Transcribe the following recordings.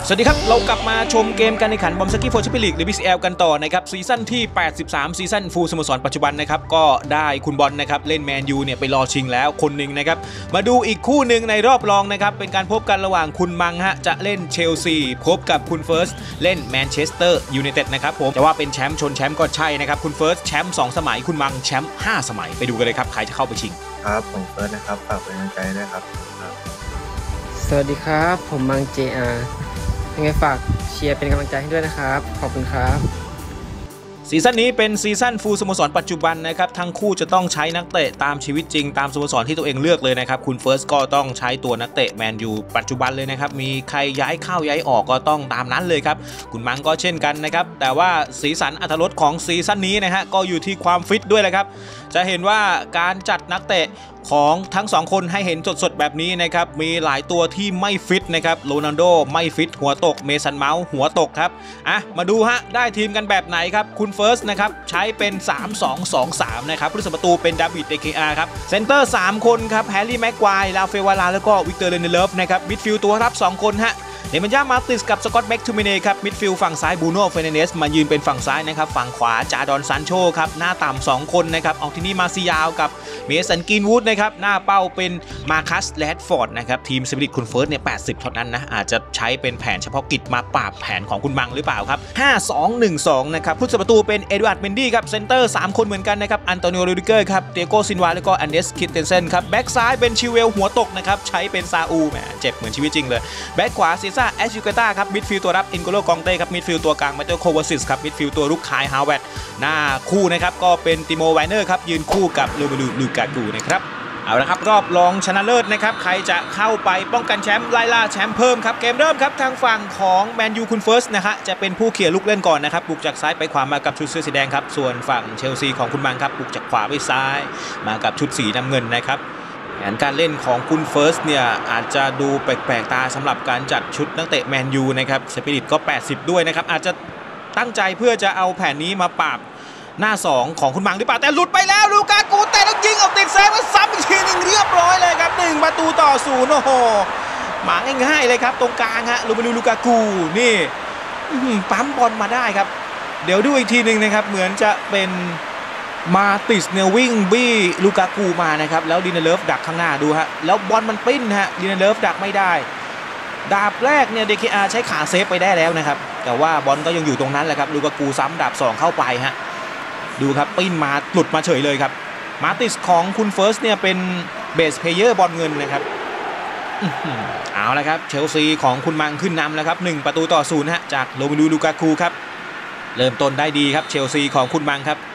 สวัสดีครับเรากลับมาชมเกมการแข่งขันบอมสกี้โฟร์แชมเปี้ยนลีกหรือ BCL กันต่อนะครับซีซั่นที่83ซีซั่นฟูลสโมสรปัจจุบันนะครับก็ได้คุณบอลนะครับเล่นแมนยูเนี่ยไปรอชิงแล้วคนหนึ่งนะครับมาดูอีกคู่หนึ่งในรอบรองนะครับเป็นการพบกันระหว่างคุณมังฮะจะเล่นเชลซีพบกับคุณเฟิร์สเล่นแมนเชสเตอร์ยูไนเต็ดนะครับผมจะว่าเป็นแชมป์ชนแชมป์ก็ใช่นะครับคุณเฟิร์สแชมป์2สมัยคุณมังแชมป์5สมัยไปดูกันเลยครับใครจะเข้าไปชิงครับผมเฟิร์สนะครับฝากเป็นกำลังใจด้วยครับสวัสดีครับผมมัง JR ยังไงฝากเชียร์เป็นกำลังใจให้ด้วยนะครับขอบคุณครับซีซั่นนี้เป็นซีซั่นฟูลสโมสรปัจจุบันนะครับทั้งคู่จะต้องใช้นักเตะตามชีวิตจริงตามสโมสรที่ตัวเองเลือกเลยนะครับคุณเฟิร์สก็ต้องใช้ตัวนักเตะแมนยูปัจจุบันเลยนะครับมีใครย้ายเข้าย้ายออกก็ต้องตามนั้นเลยครับคุณมังก็เช่นกันนะครับแต่ว่าสีสันอรรถรสของซีซั่นนี้นะฮะก็อยู่ที่ความฟิตด้วยแหละครับจะเห็นว่าการจัดนักเตะของทั้ง2คนให้เห็นสดๆแบบนี้นะครับมีหลายตัวที่ไม่ฟิตนะครับโรนัลโดไม่ฟิตหัวตกเมสันเมาส์หัวตกครับมาดูฮะได้ทีมกันแบบไหนครับคุณเฟิร์สนะครับใช้เป็น 3-2-2-3 นะครับผู้รักษาประตูเป็นดาวิด DKR ครับเซนเตอร์3คนครับแฮร์รี่แม็กควายลาเฟวาลาแล้วก็วิกเตอร์เลนเดเลฟนะครับมิดฟิลด์ตัวรับ2คนฮะเนมันย่ามาติสกับสกอตต์แม็กทูมิเน่ครับมิดฟิลด์ฝั่งซ้ายบูโน่เฟร์นันเดสมายืนเป็นฝั่งซ้ายนะครับฝั่งขวาจาดอนซานโชครับหน้าต่ำ2คนนะครับออกที่นี่มาซิยาวกับเมสันกรีนวูดนะครับหน้าเป้าเป็นมาคัสแรดฟอร์ดนะครับทีมสปิริตคุณเฟิร์สเนี่ย80เท่านั้นนะอาจจะใช้เป็นแผนเฉพาะกิจมาปราบแผนของคุณมังหรือเปล่าครับ5-2-1-2นะครับผู้รักษาประตูเป็นเอ็ดวาร์ดเมนดี้ครับเซนเตอร์3คนเหมือนกันนะครับอันโตนิโอรูดิเกอร์ครับเตียโกซินวาแล้วก็อันเดสคิตเทนเซนครับแบ็กซ้ายเป็นชิเวลหัวตกนะครับใช้เป็นซาอูแหมเจ็บเหมือนชีวิตจริงเลยแบ็กขวาซีซ่าแอชยูเกต้าครับมิดฟิลด์ตัวรับอินโกโลกองเต้ครับมิดฟิลด์ตัวกลางมาเตโควาซิสครับมิดฟิลด์ตัวรุกคายฮาวเวิร์ดหน้าคู่นะครับก็เป็นติโมไวเนอร์ครับยืนคู่กับโรเมลูลูกากูนะครับเอาละครับรอบรองชนะเลิศนะครับใครจะเข้าไปป้องกันแชมป์ไล่ล่าแชมป์เพิ่มครับเกมเริ่มครับทางฝั่งของแมนยูคุณเฟิร์สนะฮะจะเป็นผู้เขี่ยลูกเล่นก่อนนะครับบุกจากซ้ายไปขวามากับชุดเสื้อสีแดงครับส่วนฝั่งเชลซีของคุณมังครับบุกจากขวาไปซ้ายมากับชุดสีน้ำเงินนะครับแผนการเล่นของคุณเฟิร์สเนี่ยอาจจะดูแปลกๆตาสำหรับการจัดชุดนักเตะแมนยูนะครับสปิริตก็80ด้วยนะครับอาจจะตั้งใจเพื่อจะเอาแผนนี้มาปราบหน้า2ของคุณมังหรือเปล่าแต่หลุดไปแล้วลูกากูแต่ต้องยิงเอาติดเซฟซ้ำอีกทีนึงเรียบร้อยเลยครับ1-0โอ้โหหมาง่ายๆเลยครับตรงกลางฮะลูกากูนี่ปั๊มบอลมาได้ครับเดี๋ยวดูอีกทีนึงนะครับเหมือนจะเป็นมาติสเนี่ยวิ่งบี้ลูกากูมานะครับแล้วดินาเลฟดักข้างหน้าดูฮะแล้วบอลมันปิ้นฮะดินาเลฟดักไม่ได้ดาบแรกเนี่ย DKR ใช้ขาเซฟไปได้แล้วนะครับแต่ว่าบอลก็ยังอยู่ตรงนั้นแหละครับลูกากูซ้ำดาบ2เข้าไปฮะดูครับปิ้นมาหลุดมาเฉยเลยครับมาติสของคุณเฟิร์สเนี่ยเป็นเบสเพลเยอร์บอลเงินนะครับเอาละครับเชลซีของคุณมังขึ้นนำแล้วครับ1-0ฮะจากโรเมลูลูกากูครับเริ่มต้นได้ดีครับเชลซีของคุณมังครับ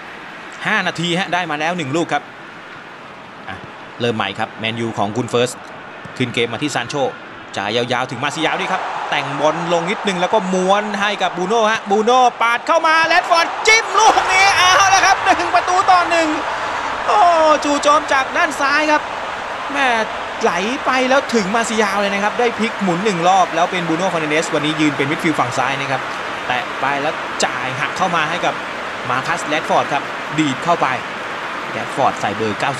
5นาทีฮะได้มาแล้ว1ลูกครับเริ่มใหม่ครับแมนยูของคุณเฟิร์สขึ้นเกมมาที่ซานโชจ่ายยาวๆถึงมาซิยาวดีครับแต่งบอลลงนิดนึงแล้วก็ม้วนให้กับบูโน่ฮะบูโน่ปาดเข้ามาแรดฟอร์ดจิ้มลูกนี้เอาละครับ1-1โอ้จู่โจมจากด้านซ้ายครับแม่ไหลไปแล้วถึงมาซิยาวเลยนะครับได้พลิกหมุน1รอบแล้วเป็นบูโน่ฟาร์นันเดสวันนี้ยืนเป็นมิดฟิลด์ฝั่งซ้ายนะครับแตะไปแล้วจ่ายหักเข้ามาให้กับมาคัสแรดฟอร์ดครับดีดเข้าไปแรดฟอร์ดใส่เบอร์98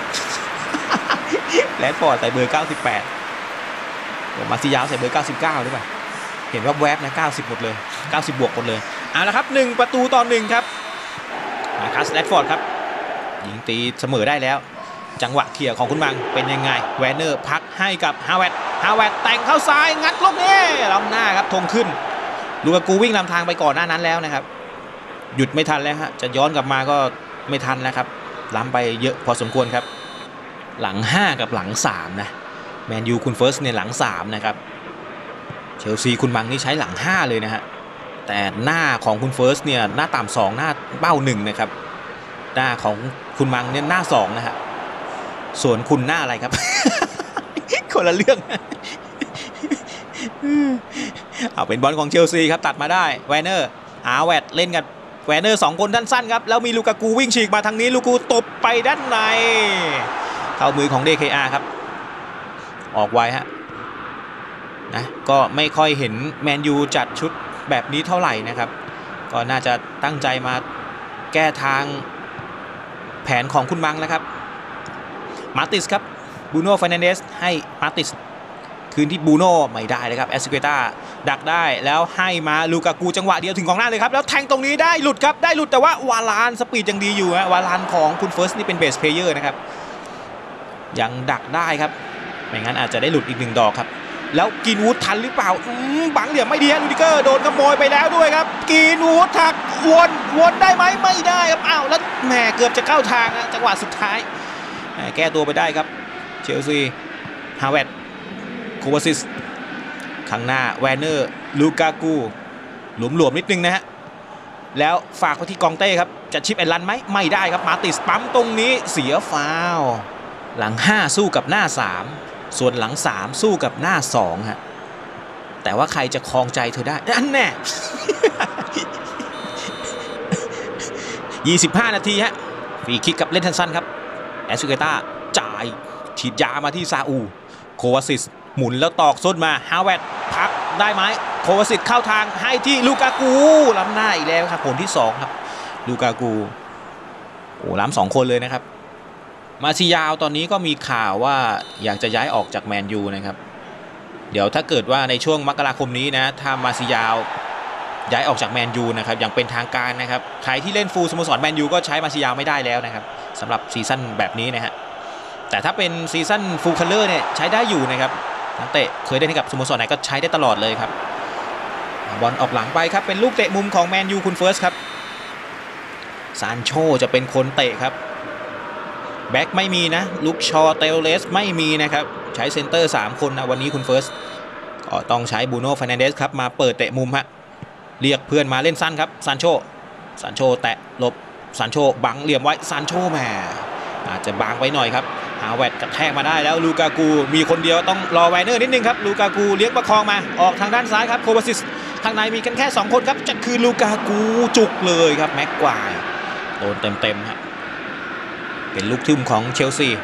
แรดฟอร์ดใส่เบอร์98มาซิยาวใส่เบอร์99หรือเปล่าเห็นว่าแวบนะ90หมดเลย90บวกหมดเลยเอาละครับ1-1ครับมาคัสแรดฟอร์ดครับยิงตีเสมอได้แล้วจังหวะเขี่ยของคุณมังเป็นยังไงแวนเนอร์พักให้กับฮาวเวิร์ดแต่งเข้าซ้ายงัดลูกนี้ล้ำหน้าครับธงขึ้นลูกากูวิ่งนำทางไปก่อนหน้านั้นแล้วนะครับหยุดไม่ทันแล้วฮะจะย้อนกลับมาก็ไม่ทันแล้วครับล้ำไปเยอะพอสมควรครับหลัง5กับหลัง3นะแมนยูคุณเฟิร์สเนี่ยหลัง3นะครับเชลซีคุณมังนี่ใช้หลัง5เลยนะฮะแต่หน้าของคุณเฟิร์สเนี่ยหน้าต่ำ2หน้าเบ้า1นะครับหน้าของคุณมังเนี่ยหน้า2นะฮะส่วนคุณหน้าอะไรครับ คนละเรื่อง เอาเป็นบอลของเชลซีครับตัดมาได้แวนเนอร์ฮาวเวิร์ดเล่นกันแวนเนอร์2คนสั้นๆครับแล้วมีลูกากูวิ่งฉีกมาทางนี้ลูกากูตบไปด้านในเข้ามือของ DKR ครับออกไวฮะนะก็ไม่ค่อยเห็นแมนยูจัดชุดแบบนี้เท่าไหร่นะครับก็น่าจะตั้งใจมาแก้ทางแผนของคุณมังแล้วครับมาติสครับบูโน่ฟาร์นันเดสให้มาติสคืนที่บูโน่ไม่ได้เลยครับแอสซิเกต้าดักได้แล้วให้มาลูกากูจังหวะเดียวถึงกองหน้าเลยครับแล้วแทงตรงนี้ได้หลุดครับได้หลุดแต่ว่าวาลานสปีดยังดีอยู่ฮะวาลานของคุณเฟิร์สนี่เป็นเบสเพลเยอร์นะครับยังดักได้ครับไม่งั้นอาจจะได้หลุดอีก1 ดอกครับแล้วกินวูดทันหรือเปล่าบังเหลี่ยมไม่ดีฮะลูดิเกอร์โดนขโมยไปแล้วด้วยครับกินวูดถักวนได้ไหมไม่ได้ครับอ้าวแล้วแหมเกือบจะเข้าทางนะจังหวะสุดท้ายแก้ตัวไปได้ครับเชลซีฮาวเวิร์ดโควาซิสข้างหน้าแวนเนอร์ลูกากูหลวมๆนิดนึงนะฮะแล้วฝากไปที่กองเต้ครับจะชิปแอนลันไหมไม่ได้ครับมาติสปั๊มตรงนี้เสียฟาวหลัง5สู้กับหน้า3ส่วนหลัง3สู้กับหน้า2ฮะแต่ว่าใครจะครองใจเธอได้อันแน่ 25 นาทีฮะฟรีคิกกับเล่นทันสั้นครับแอสซูเกต้าจ่ายฉีดยามาที่ซาอูโควาซิสหมุนแล้วตอกส้นมาฮาวเวิร์ดพักได้ไหมโควาซิสเข้าทางให้ที่ลูกากูล้ำหน้าอีกแล้วครับผลที่2ครับลูกากูโอ้ล้ำ2 คนเลยนะครับมาซิยาวตอนนี้ก็มีข่าวว่าอยากจะย้ายออกจากแมนยูนะครับเดี๋ยวถ้าเกิดว่าในช่วงมกราคมนี้นะถ้ามาซิยาวย้ายออกจากแมนยูนะครับอย่างเป็นทางการนะครับใครที่เล่นฟูลสโมสรแมนยูก็ใช้มาซิยาวไม่ได้แล้วนะครับสำหรับซีซั่นแบบนี้นะฮะแต่ถ้าเป็นซีซั่นฟูลคัลเลอร์เนี่ยใช้ได้อยู่นะครับนักเตะเคยได้ให้กับสโมสรไหนก็ใช้ได้ตลอดเลยครับบอลออกหลังไปครับเป็นลูกเตะมุมของแมนยูคุณเฟิร์สครับซานโชจะเป็นคนเตะครับแบ็คไม่มีนะลุกชอเตเลสไม่มีนะครับใช้เซนเตอร์3 คนนะวันนี้คุณเฟิร์สก็ต้องใช้บูโน่ฟาร์นันเดสครับมาเปิดเตะมุมฮะเรียกเพื่อนมาเล่นสั้นครับซานโชแตะหลบซานโชบังเหลี่ยมไว้ซานโชแหมอาจจะบางไว้หน่อยครับฮาวเวิร์ดกระแทกมาได้แล้วลูกากูมีคนเดียวต้องรอไวเนอร์นิดนึงครับลูกากูเลี้ยงประคองมาออกทางด้านซ้ายครับโควาซิสทางในมีกันแค่2 คนครับจะคือลูกากูจุกเลยครับแม็กควายโดนเต็มฮะเป็นลูกทุ่มของเชลซี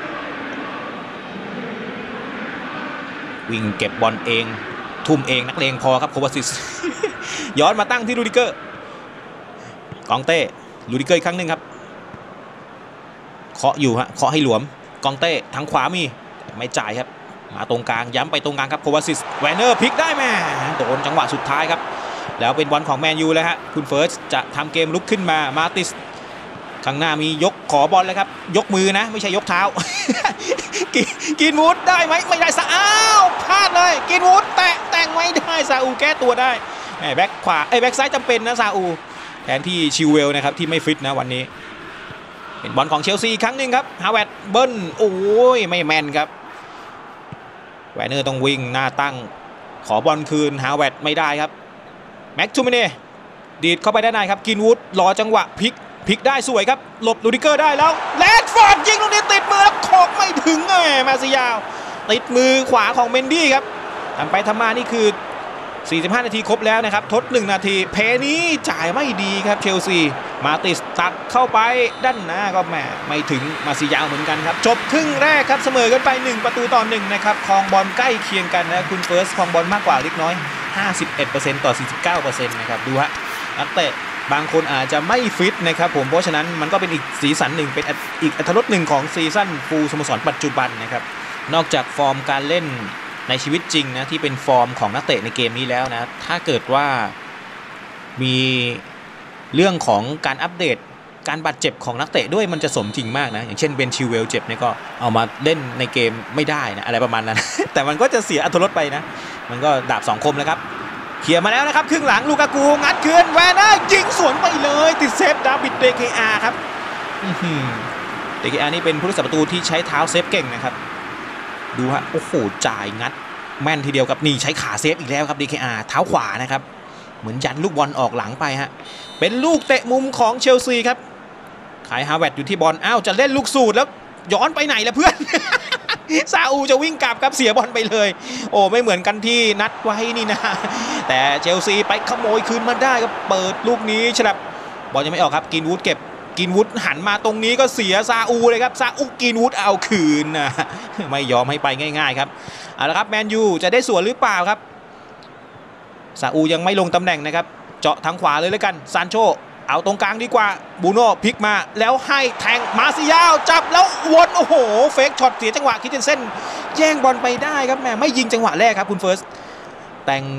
วิ่งเก็บบอลเองทุ่มเองนักเลงพอครับโควาซิส ย้อนมาตั้งที่ลูดิเกอร์กองเต้ลูดิเกอร์อีกครั้งหนึ่งครับเคาะอยู่ฮะเคาะให้หลวมกองเต้ทางขวามีไม่จ่ายครับมาตรงกลางย้ำไปตรงกลางครับโควาซิสแวนเนอร์พลิกได้แม่โดนจังหวะสุดท้ายครับแล้วเป็นบอลของแมนยูเลยฮะคุณเฟิร์สจะทำเกมลุกขึ้นมาติสข้างหน้ามียกขอบอลเลยครับยกมือนะไม่ใช่ยกเท้า กินวูดได้ไหมไม่ได้ซะอ้าวพลาดเลยกินวูดแต่งไม่ได้ซาอูแก้ตัวได้แบ็คขวาแบ็คซ้ายจำเป็นนะซาอูแทนที่ชิวเวลนะครับที่ไม่ฟิตนะวันนี้เป็นบอลของเชลซีครั้งหนึ่งครับฮาวเวิร์ดเบิ้ลโอ้ยไม่แมนครับแวนเนอร์ต้องวิ่งหน้าตั้งขอบอลคืนฮาวเวิร์ดไม่ได้ครับแม็กทูมิเน่ดีดเข้าไปด้านในครับกินวูดรอจังหวะพลิกได้สวยครับหลบลูดิเกอร์ได้แล้วแรดฟอร์ดยิงลูกนี้ติดมือแล้วโขกไม่ถึงมาซิยาวติดมือขวาของเมนดี้ครับทำไปทำมานี่คือ45 นาทีครบแล้วนะครับทด1 นาทีเพนี้จ่ายไม่ดีครับเชลซีมาติสตัดเข้าไปด้านหน้าก็แหมไม่ถึงมาซิยาวเหมือนกันครับจบครึ่งแรกครับเสมอกันไป1-1นะครับครองบอลใกล้เคียงกันนะคุณเฟิร์สครองบอลมากกว่าเล็กน้อย 51% ต่อ 49% นะครับดูฮะนักเตะบางคนอาจจะไม่ฟิตนะครับผมเพราะฉะนั้นมันก็เป็นอีกสีสันหนึ่งเป็นอีกอรรถรสหนึ่งของซีซั่นฟูลสโมสรปัจจุบันนะครับนอกจากฟอร์มการเล่นในชีวิตจริงนะที่เป็นฟอร์มของนักเตะในเกมนี้แล้วนะถ้าเกิดว่ามีเรื่องของการอัปเดตการบาดเจ็บของนักเตะด้วยมันจะสมจริงมากนะอย่างเช่นเบนชิลเวลเจ็บเนี่ยก็เอามาเล่นในเกมไม่ได้นะอะไรประมาณนั้น แต่มันก็จะเสียอรรถรสไปนะมันก็ดาบ2 คมแล้วครับเคลียร์มาแล้วนะครับครึ่งหลังลูกากูงัดคืนแวนเนอร์ยิงสวนไปเลยติดเซฟดาวิดเดเคอาร์ครับเดเคอาร์นี่เป็นผู้รักษาประตูที่ใช้เท้าเซฟเก่งนะครับดูฮะโอ้โหจ่ายงัดแม่นทีเดียวครับนี่ใช้ขาเซฟอีกแล้วครับ DKR เท้าขวานะครับเหมือนยันลูกบอลออกหลังไปฮะเป็นลูกเตะมุมของเชลซีครับขายฮาวเวิร์ดอยู่ที่บอลอ้าวจะเล่นลูกสูตรแล้วย้อนไปไหนล่ะเพื่อน ซาอูจะวิ่งกลับครับเสียบอลไปเลยโอ้ไม่เหมือนกันที่นัดไว้นี่นะแต่เชลซีไปขโมยคืนมาได้ครับเปิดลูกนี้ฉลับบอลยังไม่ออกครับกินวูดเก็บกินวูดหันมาตรงนี้ก็เสียซาอูเลยครับซาอูกินวูดเอาคืนนะไม่ยอมให้ไปง่ายๆครับเอาละครับแมนยูจะได้สวนหรือเปล่าครับซาอูยังไม่ลงตำแหน่งนะครับเจาะทางขวาเลยแล้วกันซานโชเอาตรงกลางดีกว่าบูโน่พลิกมาแล้วให้แทงมาซิยาวจับแล้ววนโอ้โหเฟกช็อตเสียจังหวะคิดเส้นแย่งบอลไปได้ครับแม่ไม่ยิงจังหวะแรกครับคุณเฟิร์สแต่ง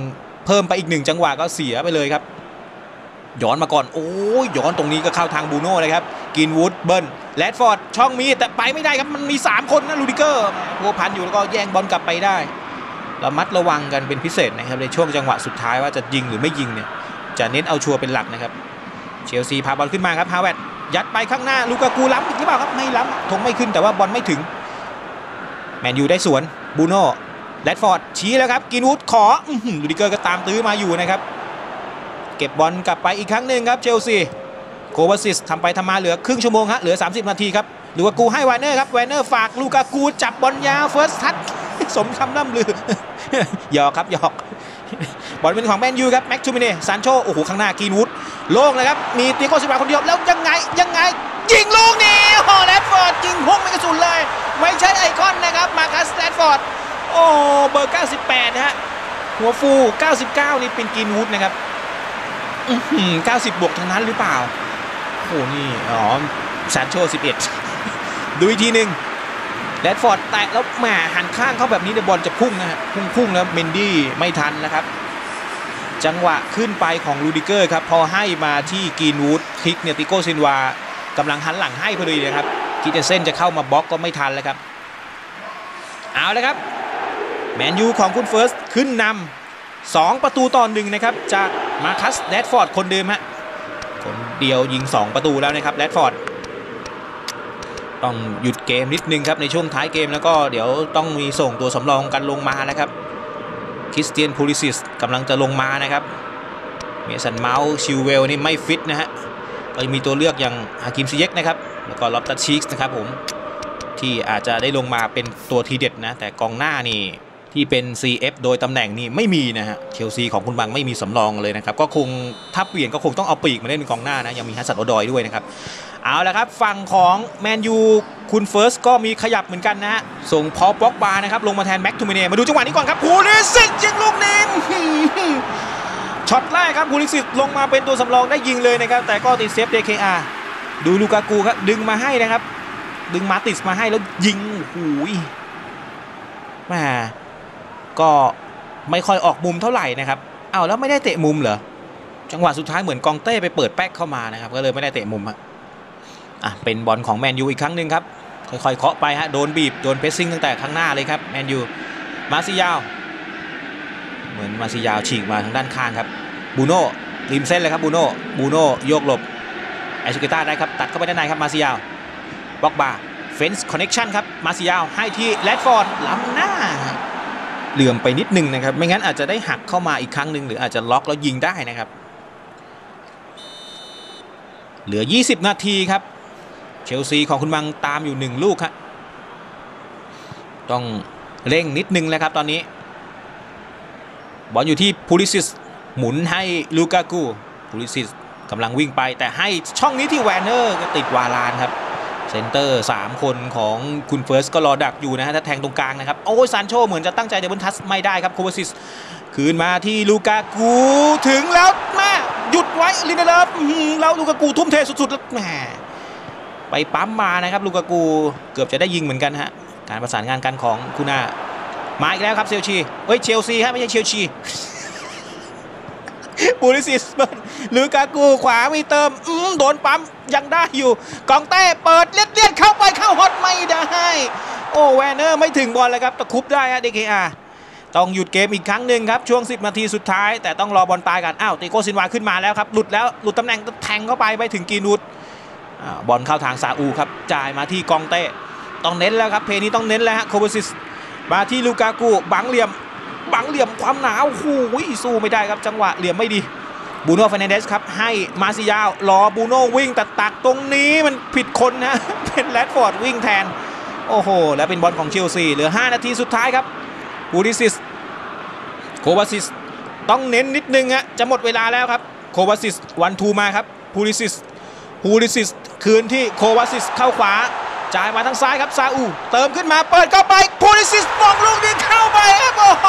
เพิ่มไปอีก1จังหวะก็เสียไปเลยครับย้อนมาก่อนโอ้ยย้อนตรงนี้ก็เข้าทางบูโน่เลยครับกินวูดเบิร์นแรดฟอร์ดช่องมีแต่ไปไม่ได้ครับมันมี3คนนะลูดิเกอร์พัวพันอยู่แล้วก็แย่งบอลกลับไปได้ระมัดระวังกันเป็นพิเศษนะครับในช่วงจังหวะสุดท้ายว่าจะยิงหรือไม่ยิงเนี่ยจะเน้นเอาชัวร์เป็นหลักนะครับเชลซีพาบอลขึ้นมาครับฮาเวิร์ดยัดไปข้างหน้าลูกากูล้ำอีกหรือเปล่าครับไม่ล้ำธงไม่ขึ้นแต่ว่าบอลไม่ถึงแมนยูได้สวนบูโน่แรดฟอร์ดชี้แล้วครับกินวูดขอลูดิเกอร์ก็ตามตื้อมาอยู่นะครับเก็บบอลกลับไปอีกครั้งหนึ่งครับเชลซีโควาซิสทำไปทำมาเหลือครึ่งชั่วโมงฮะเหลือ30นาทีครับลูกากูให้แวนเนอร์ครับแวนเนอร์ฝากลูกากูจับบอลยาวเฟิร์สทัชสมคำล่ำลือหยอกครับหยอกบอลเป็นของแมนยูครับแม็กทูมิเน่ซานโชโอ้โหข้างหน้ากีนวูดโล่งเลยครับมีเตียโกซิลวาคนเดียวแล้วยังไงยิงลูกนี้โอ้แรดฟอร์ดยิงพุ่งไม่กระสุนเลยไม่ใช่ไอคอนนะครับมาคัสแรดฟอร์ดโอ้เบอร์98นะฮะหัวฟู99นี่เป็นกีนวูดนะครับ90บวกทั้งนั้นหรือเปล่าโอ้นี่ซานโช11ดูอีกทีหนึ่งแรดฟอร์ดแตะแล้วแหมหันข้างเขาแบบนี้ในบอลจะพุ่งนะฮะพุ่งแล้วเมนดี้ไม่ทันนะครับจังหวะขึ้นไปของลูดิเกอร์ครับพอให้มาที่กีนวูดคลิกเนี่ยติโก้ซินวากำลังหันหลังให้พอดีนะครับคิดจะเส้นจะเข้ามาบล็อกก็ไม่ทันแล้วครับเอาเลยครับแมนยูของคุณเฟิร์สขึ้นนำ2ประตูต่อ1นะครับจากมาคัสแรดฟอร์ดคนเดิมฮะคนเดียวยิง2ประตูแล้วนะครับแรดฟอร์ดต้องหยุดเกมนิดนึงครับในช่วงท้ายเกมแล้วก็เดี๋ยวต้องมีส่งตัวสำรองกันลงมานะครับคริสเตียนพูลิซิสกำลังจะลงมานะครับเมสันเมาส์ชิลเวลนี่ไม่ฟิตนะฮะก็มีตัวเลือกอย่างฮากิมซิเยกนะครับแล้วก็ลอฟตัสชีกส์นะครับผมที่อาจจะได้ลงมาเป็นตัวทีเด็ดนะแต่กองหน้านี่ที่เป็น CF โดยตำแหน่งนี่ไม่มีนะฮะเชลซีของคุณบังไม่มีสำรองเลยนะครับก็คงถ้าเปลี่ยนก็คงต้องเอาปีกมาเล่นเป็นกองหน้านะยังมีฮัสซันโอดอยด้วยนะครับเอาละครับฝั่งของแมนยูคุณเฟิร์สก็มีขยับเหมือนกันนะฮะส่งพอป็อกบานะครับลงมาแทนแม็กทูมิเน่มาดูจังหวะนี้ก่อนครับพูลิซิสยิงลูกนี้ช็อตแรกครับพูลิซิสลงมาเป็นตัวสำรองได้ยิงเลยนะครับแต่ก็ติดเซฟ DKR ดูลูกากูครับดึงมาให้นะครับดึงมาติสมาให้แล้วยิงหูยแหมก็ไม่ค่อยออกมุมเท่าไหร่นะครับอ้าวแล้วไม่ได้เตะมุมเหรอจังหวะสุดท้ายเหมือนกองเต้ไปเปิดแป๊กเข้ามานะครับก็เลยไม่ได้เตะมุมเป็นบอลของแมนยูอีกครั้งหนึ่งครับค่อยๆเคาะไปฮะโดนบีบโดนเพรสซิ่งตั้งแต่ข้างหน้าเลยครับแมนยูมาซิยาวเหมือนมาซิยาวฉีกมาทางด้านข้างครับบูโน่ริมเส้นเลยครับบูโน่โยกหลบไอซูเกต้าได้ครับตัดเข้าไปด้านในครับมาซิยาวบล็อกบาร์เฟนส์คอนเนคชั่นครับมาซิยาวให้ที่แรดฟอร์ดล้ำหน้าเหลื่อมไปนิดนึงนะครับไม่งั้นอาจจะได้หักเข้ามาอีกครั้งหนึ่งหรืออาจจะล็อกแล้วยิงได้นะครับเหลือ20นาทีครับเชลซีของคุณบังตามอยู่1ลูกครับต้องเร่งนิดนึงแล้วครับตอนนี้บอลอยู่ที่พูลิซิสหมุนให้ลูกากูพูลิซิสกำลังวิ่งไปแต่ให้ช่องนี้ที่แวนเนอร์ก็ติดวาลานครับเซนเตอร์3คนของคุณเฟิร์สก็รอดักอยู่นะฮะถ้าแทงตรงกลางนะครับโอ้ยซานโชเหมือนจะตั้งใจเดบิวต์ทัชไม่ได้ครับโควาซิสคืนมาที่ลูกากูถึงแล้วแม่หยุดไว้ลินเดเลฟแล้วลูกากูทุ่มเทสุดๆแล้วแม่ไปปั๊มมานะครับลูกากูเกือบจะได้ยิงเหมือนกันฮะการประสานงานกันของคูน่ามาอีกแล้วครับเชลซีฮะไม่ใช่เชลซีบูริซิสเบิร์นลูกากูขวามีเติมโดนปั๊มยังได้อยู่กองเต้เปิดเลียดเข้าไปเข้าฮอตไม่ได้โอ้แวนเนอร์ไม่ถึงบอลเลยครับตะคุบได้ฮะ DKR ต้องหยุดเกมอีกครั้งหนึ่งครับช่วง10นาทีสุดท้ายแต่ต้องรอบอลตายกันอ้าวติโก้ซินวาขึ้นมาแล้วครับหลุดตำแหน่งแทงเข้าไปถึงกีนูดบอลเข้าทางซาอูครับจ่ายมาที่กองเต้ต้องเน้นแล้วครับเพนี้ต้องเน้นแล้วฮะโคเบซิสมาที่ลูกากูบังเหลี่ยมความหนาวสู้ไม่ได้ครับจังหวะเหลี่ยมไม่ดีบูโน่ เฟร์นันเดสครับให้มาซิยาวรอบูโน่วิ่งตัดตรงนี้มันผิดคนนะเป็นแรดฟอร์ดวิ่งแทนโอ้โหแล้วเป็นบอลของเชลซีเหลือ5นาทีสุดท้ายครับพูลิซิสโควาซิสต้องเน้นนิดนึงฮะจะหมดเวลาแล้วครับโควาซิส1-2มาครับพูลิซิสคืนที่โควาซิสเข้าขวาจ่ายมาทางซ้ายครับซาอูเติมขึ้นมาเปิดเข้าไปพูลิซิสมองลูกนี้เข้าไปครับโอ้โห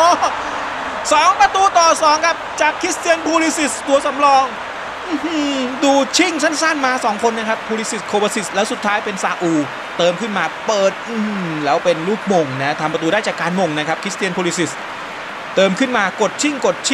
2-2ครับจากคริสเตียนพูลิซิสตัวสำรองดูชิ่งสั้นๆมา2คนนะครับพูลิซิสโควาซิสแล้วสุดท้ายเป็นซาอูเติมขึ้นมาเปิดแล้วเป็นลูกมงนะทำประตูได้จากการมงนะครับคริสเตียนพูลิซิสเติมขึ้นมากดชิ่ง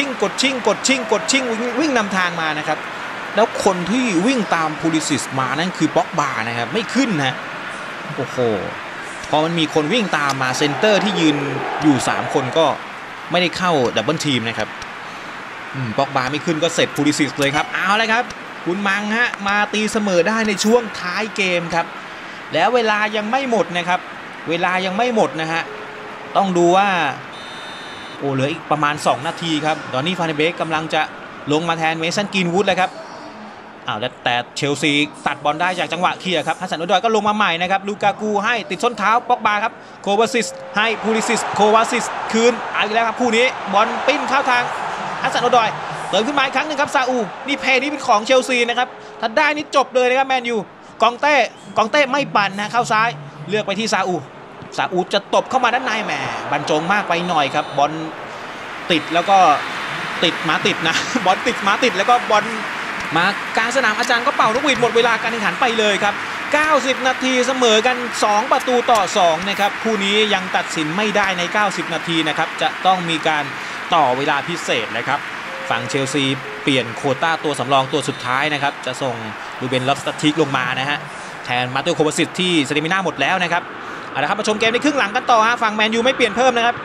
วิ่งนำทางมานะครับแล้วคนที่วิ่งตามพูลิซิสมานั่นคือป็อกบานะครับไม่ขึ้นนะโอ้โหพอมันมีคนวิ่งตามมาเซนเตอร์ที่ยืนอยู่3คนก็ไม่ได้เข้าดับเบิลทีมนะครับป็อกบาไม่ขึ้นก็เสร็จพูลิซิสเลยครับเอาเลยครับคุณมังฮะมาตีเสมอได้ในช่วงท้ายเกมครับแล้วเวลายังไม่หมดนะครับเวลายังไม่หมดนะฮะต้องดูว่าโอ้เหลืออีกประมาณ2นาทีครับดอนนี่ฟานเดเบกกำลังจะลงมาแทนเมสันกรีนวูดเลยครับแต่เชลซีตัดบอลได้จากจังหวะเคลียร์ครับฮัสซันโอดอยก็ลงมาใหม่นะครับลูกากูให้ติดส้นเท้าป็อกบาครับโควาซิสให้พูลิซิสโควาซิสคืนเอาอีกแล้วครับคู่นี้บอลปิ้นเข้าทางฮัสซันโอดอยเติมขึ้นมาอีกครั้งหนึ่งครับซาอูนี่เพย์นี้เป็นของเชลซีนะครับถ้าได้นี่จบเลยนะครับแมนยูกองเต้ไม่ปั่นนะเข้าซ้ายเลือกไปที่ซาอูจะตบเข้ามาด้านในแหมบรรจงมากไปหน่อยครับบอลติดแล้วก็ติดหมาติดนะบอลติดหมาติดแล้วก็บอลมากลางสนามอาจารย์ก็เป่านกหวีดหมดเวลาการแข่งขันไปเลยครับ90นาทีเสมอกัน2ประตูต่อ2นะครับคู่นี้ยังตัดสินไม่ได้ใน90นาทีนะครับจะต้องมีการต่อเวลาพิเศษนะครับฝั่งเชลซีเปลี่ยนโควต้าตัวสำรองตัวสุดท้ายนะครับจะส่งลูเบน ลอฟสติกลงมานะฮะแทนมาเตโอ โควาซิชที่สเตมิน่าหมดแล้วนะครับเอาละครับมาชมเกมในครึ่งหลังกันต่อฮะฝั่งแมนยูไม่เปลี่ยนเพิ่มนะครับ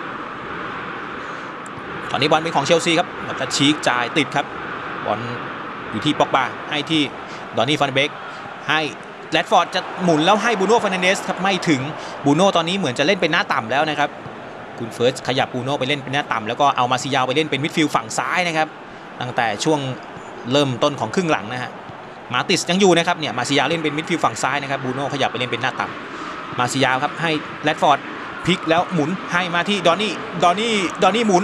ตอนนี้บอลเป็นของเชลซีครับลอฟสติกจ่ายติดครับบอลอยู่ที่ป็อกบาให้ที่ดอนนี่ฟานเดเบกให้แรดฟอร์ดจะหมุนแล้วให้บูโน่ เฟร์นันเดสครับไม่ถึงบูโน่ตอนนี้เหมือนจะเล่นเป็นหน้าต่ำแล้วนะครับคุณเฟิร์สขยับบูโน่ไปเล่นเป็นหน้าต่ำแล้วก็เอามาซิยาวไปเล่นเป็นมิดฟิลด์ฝั่งซ้ายนะครับตั้งแต่ช่วงเริ่มต้นของครึ่งหลังนะฮะมาติสยังอยู่นะครับเนี่ยมาซิยาวเล่นเป็นมิดฟิลด์ฝั่งซ้ายนะครับบูโน่ขยับไปเล่นเป็นหน้าต่ำมาซิยาวครับให้แรดฟอร์ดพลิกแล้วหมุนให้มาที่ดอนนี่หมุน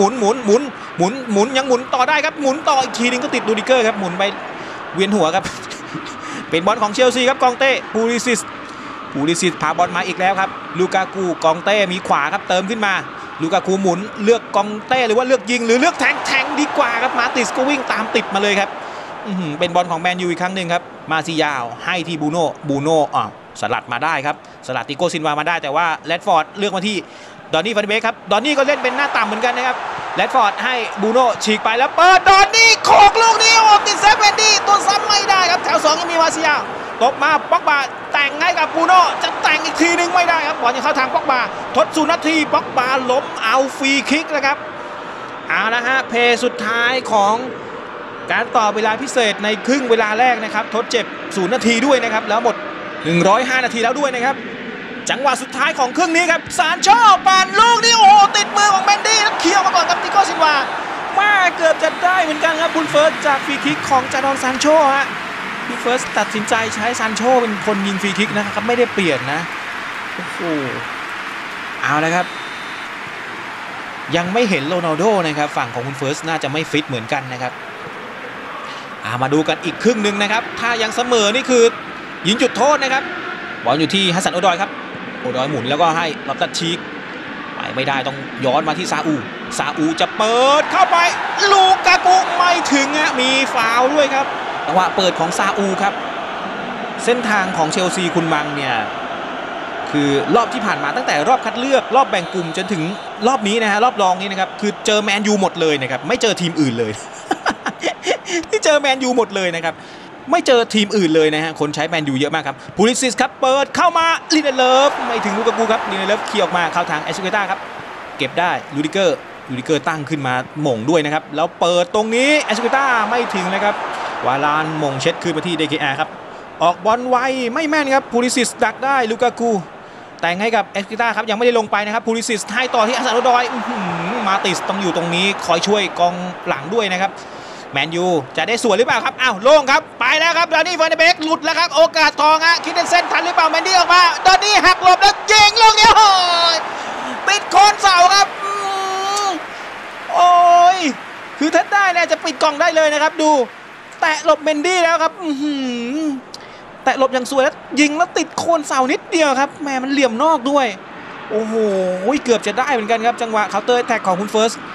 ยังหมุนต่อได้ครับหมุนต่ออีกทีนึงก็ติดดูดิเกอร์ครับหมุนไปเวียนหัวครับเป็นบอลของเชลซีครับกองเต้พูลิซิสพาบอลมาอีกแล้วครับลูกากูกองเต้มีขวาครับเติมขึ้นมาลูกากูหมุนเลือกกองเต้หรือว่าเลือกยิงหรือเลือกแทงดีกว่าครับมาติสก็วิ่งตามติดมาเลยครับเป็นบอลของแมนยูอีกครั้งหนึ่งครับมาซิยาวให้ที่บูโน่สลัดมาได้ครับสลัดติโก้ซินวามาได้แต่ว่าแรดฟอร์ดเลือกมาที่ดอนนี่ฟานเดเบกครับดอนนี่ก็เล่นเป็นหน้าต่ำเหมือนกันนะครับแรดฟอร์ดให้บูโน่ฉีกไปแล้วเปิดดอนนี่โขกลูกนี้ออกติดเซฟเวนดี้ตัวซ้ำไม่ได้ครับแถว2ยังมีมาซิยาวตบมาป็อกบาแต่งให้กับบูโน่จะแต่งอีกทีนึงไม่ได้ครับบอลยังเข้าทางป็อกบาทด0นาทีป็อกบาล้มเอาฟรีคิกนะครับเอาละฮะเพย์สุดท้ายของการต่อเวลาพิเศษในครึ่งเวลาแรกนะครับทดเจ็บ0นาทีด้วยนะครับแล้วหมด105นาทีแล้วด้วยนะครับจังหวะสุดท้ายของครึ่งนี้ครับซานโชปั่นลูกนี้โอ้โหติดมือของเบนดี้แล้วเคี่ยวมาก่อนกับติโก้ซินวามาเกือบจะได้เหมือนกันครับคุณเฟิร์สจากฟรีคิกของจาดอนซานโชฮะคุณเฟิร์สตัดสินใจใช้ซานโชเป็นคนยิงฟรีคิกนะครับไม่ได้เปลี่ยนนะโอ้โหเอาละครับยังไม่เห็นโรนัลโดนะครับฝั่งของคุณเฟิร์สน่าจะไม่ฟิตเหมือนกันนะครับมาดูกันอีกครึ่งหนึ่งนะครับถ้ายังเสมอนี่คือยิงจุดโทษนะครับบอลอยู่ที่ฮัสซันโอดอยครับโอดอยหมุนแล้วก็ให้ลอฟตัสชีกไปไม่ได้ต้องย้อนมาที่ซาอูจะเปิดเข้าไปลูกากูไม่ถึงมีฟาวล์ด้วยครับจังหวะเปิดของซาอูครับเส้นทางของเชลซีคุณมังเนี่ยคือรอบที่ผ่านมาตั้งแต่รอบคัดเลือกรอบแบ่งกลุ่มจนถึงรอบนี้นะฮะรอบรองนี้นะครับคือเจอแมนยูหมดเลยนะครับไม่เจอทีมอื่นเลย ที่เจอแมนยูหมดเลยนะครับไม่เจอทีมอื่นเลยนะฮะคนใช้แมนยูเยอะมากครับพูลิซิสครับเปิดเข้ามาลินเดเลฟไม่ถึงลูกากูครับลินเดเลฟเขี่ยออกมาเข้าทางแอชเกต้าครับเก็บได้ลูดิเกอร์ตั้งขึ้นมาหม่งด้วยนะครับแล้วเปิดตรงนี้แอชเกต้าไม่ถึงนะครับวาลานหม่งเช็ดคืนมาที่ DKR ครับออกบอลไวไม่แม่นครับพูลิซิสดักได้ลูกากูแต่งให้กับแอชเกต้าครับยังไม่ได้ลงไปนะครับพูลิซิสให้ต่อที่อาซาโดดอยมาติสต้องอยู่ตรงนี้คอยช่วยกองหลังด้วยนะครับแมนยูจะได้สวนหรือเปล่าครับอ้าวโล่งครับไปแล้วครับดอนนี่ฟานเดเบกหลุดแล้วครับโอกาสทองคิดเป็นเส้นทันหรือเปล่าแมนดี้ออกมาดอนนี่หักหลบแล้วยิงลูกนี้โอ้ยปิดโคนเสาครับโอ้ยคือถ้าได้เนี่ยจะปิดกล่องได้เลยนะครับดูแตะหลบแมนดี้แล้วครับแตะหลบอย่างสวยแล้วยิงแล้วติดโคนเสานิดเดียวครับแหมมันเหลี่ยมนอกด้วยโอ้โหเกือบจะได้เหมือนกันครับจังหวะเคาน์เตอร์แท็กของคุณเฟิร์ส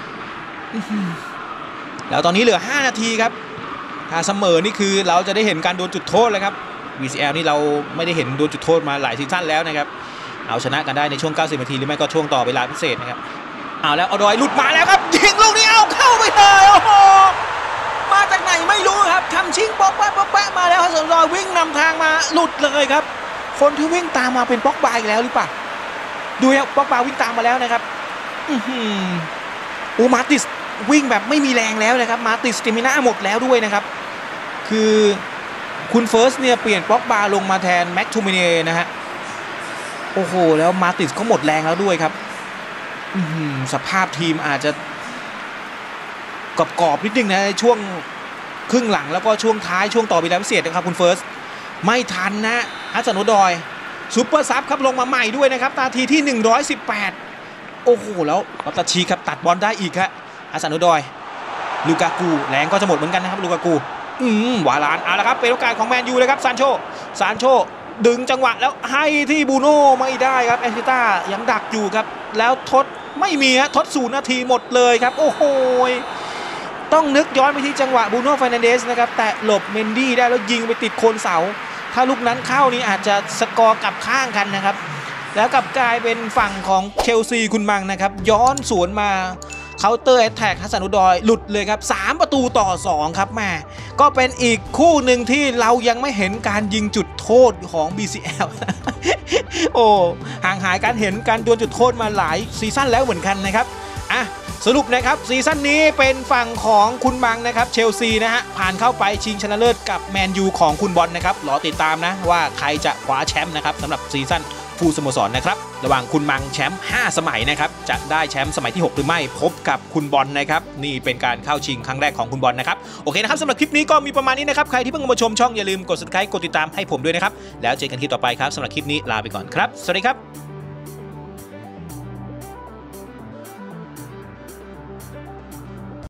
แล้วตอนนี้เหลือ5นาทีครับถ้าเสมอนี่คือเราจะได้เห็นการโดนจุดโทษเลยครับ VCL นี่เราไม่ได้เห็นโดนจุดโทษมาหลายซีซั่นแล้วนะครับเอาชนะกันได้ในช่วง90นาทีหรือไม่ก็ช่วงต่อเวลาพิเศษนะครับเอาแล้วอดอยหลุดมาแล้วครับยิงลูกนี้เอาเข้าไปเลยโอ้โหมาจากไหนไม่รู้ครับทำชิงป๊อกแป๊ะมาแล้วฮัสซันอุดอยวิ่งนำทางมาหลุดเลยครับคนที่วิ่งตามมาเป็นป๊อกบาอีกแล้วหรือเปล่าดูครับป๊อกบาวิ่งตามมาแล้วนะครับโอ้มาติสวิ่งแบบไม่มีแรงแล้วนะครับมาติสสเตมิน่าหมดแล้วด้วยนะครับคือคุณเฟิร์สเนี่ยเปลี่ยนป๊อกบาลงมาแทนแม็กทูมิเน่นะฮะโอ้โหแล้วมาติสก็หมดแรงแล้วด้วยครับสภาพทีมอาจจะกรอบนิดนึงนะในช่วงครึ่งหลังแล้วก็ช่วงท้ายช่วงต่อเวลาพิเศษนะครับคุณเฟิร์สไม่ทันนะฮัสซันอุดอยซูเปอร์ซับครับลงมาใหม่ด้วยนะครับนาทีที่118โอ้โหแล้วปัตตาชีครับตัดบอลได้อีกครับฮัสซันอุดอยลูกากูแรงก็จะหมดเหมือนกันนะครับลูกากูวาลานเอาละครับเป็นโอกาสของแมนยูเลยครับซานโชดึงจังหวะแล้วให้ที่บูโน่ไม่ได้ครับแอนซิต้ายังดักอยู่ครับแล้วทดไม่มีฮะทด0 นาทีหมดเลยครับโอ้โหต้องนึกย้อนไปที่จังหวะบูโน่ เฟอร์นันเดสนะครับแต่หลบเมนดี้ได้แล้วยิงไปติดโคนเสาถ้าลูกนั้นเข้านี่อาจจะสกอร์กลับข้างกันนะครับแล้วกลับกลายเป็นฝั่งของเชลซีคุณมังนะครับย้อนสวนมาเคาน์เตอร์แอตแทกฮัสซันอุดอยหลุดเลยครับ3-2ครับแม่ก็เป็นอีกคู่หนึ่งที่เรายังไม่เห็นการยิงจุดโทษของ BCL โอ้ห่างหายการเห็นการดวลจุดโทษมาหลายซีซั่นแล้วเหมือนกันนะครับสรุปนะครับซีซั่นนี้เป็นฝั่งของคุณมังนะครับเชลซีนะฮะผ่านเข้าไปชิงชนะเลิศกับแมนยูของคุณบอลนะครับรอติดตามนะว่าใครจะคว้าแชมป์นะครับสำหรับซีซั่นฟูลสโมสรนะครับระหว่างคุณมังแชมป์5สมัยนะครับจะได้แชมป์สมัยที่6หรือไม่พบกับคุณบอลนะครับนี่เป็นการเข้าชิงครั้งแรกของคุณบอลนะครับโอเคนะครับสำหรับคลิปนี้ก็มีประมาณนี้นะครับใครที่เพิ่งมาชมช่องอย่าลืมกด Subscribe กดติดตามให้ผมด้วยนะครับแล้วเจอกันคลิปต่อไปครับสำหรับคลิปนี้ลาไปก่อนครับสวัสดีครับ